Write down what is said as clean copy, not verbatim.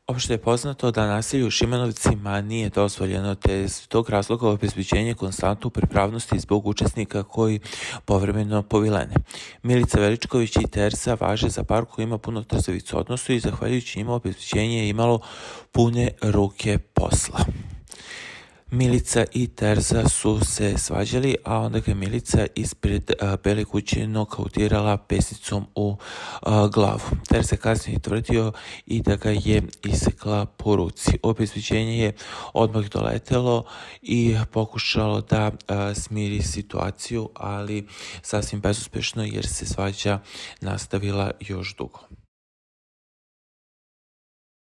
Opšte je poznato da nasilje u Šimanovcima nije dozvoljeno, te je iz tog razloga obezbeđenje konstantnu pripravnosti zbog učesnika koji povremeno povilene. Milica Veličković i Terza važe za par koji ima puno trzavicu odnosu i zahvaljujući njima obezbeđenje je imalo pune ruke posla. Milica i Terza su se svađali, a onda ga je Milica ispred Bele kuće nokautirala pesnicom u glavu. Terza je kasnije tvrdio i da ga je isekla po ruci. Obezbeđenje je odmah doletelo i pokušalo da smiri situaciju, ali sasvim bezuspešno jer se svađa nastavila još dugo.